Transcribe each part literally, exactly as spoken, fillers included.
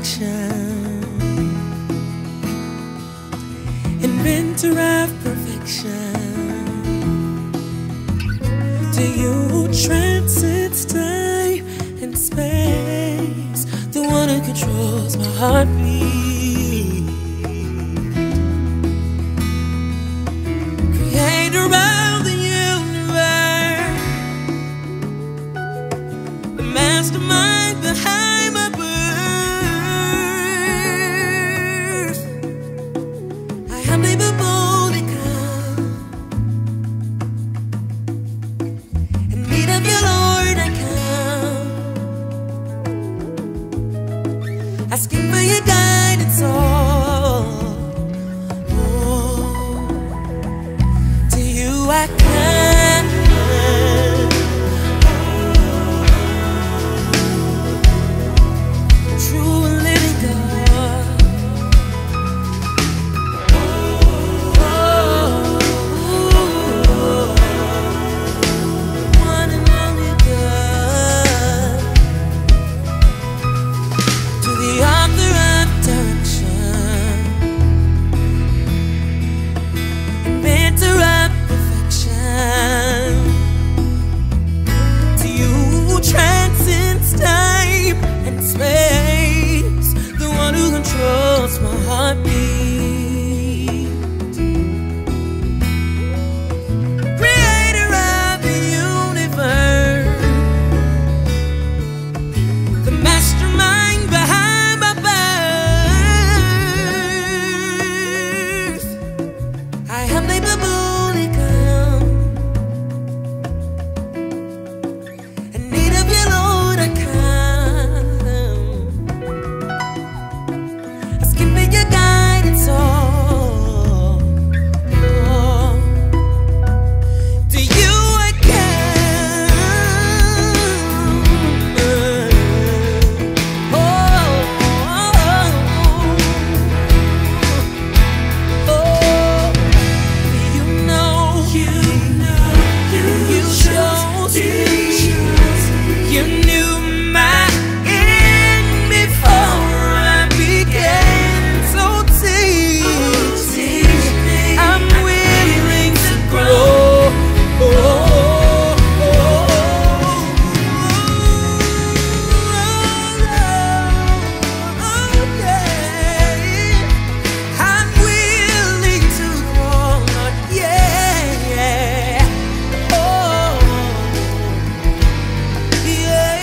direction, inventor of perfection. To you who transcends time and space, the one who controls my heartbeat, creator of the universe, the mastermind behind my birth. I am able to come in need of you, Lord. I come asking for your guidance. Oh, oh, to you I come, true and living God. One and only God. To the author of direction, inventor of perfection. To you who transcends time and space, the one who controls my heartbeat, creator of the universe, the mastermind behind my birth. I am able to come in need of you, Lord. I come asking for your guidance. Oh, oh, to you I come. Oh, oh, oh, you know, you know, you chose me. You knew my end before I began. So teach me. I'm willing to grow. Oh, oh, oh, oh, yeah. I'm willing to grow, Lord, yeah. Oh, yeah,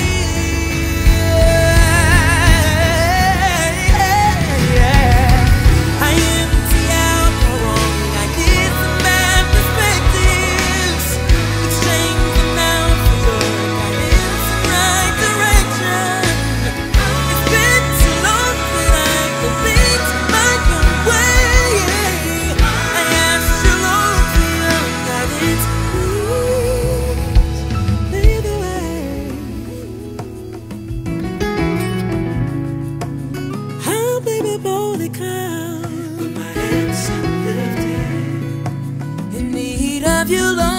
yeah. I empty out the wrong ideas and bad perspectives, exchange them now for your guidance and right direction. It's been too long that I can beat my own way. I ask you, Lord, for your guidance. Please lead the way. How baby boldly come with my hands uplifted in need of you, Lord.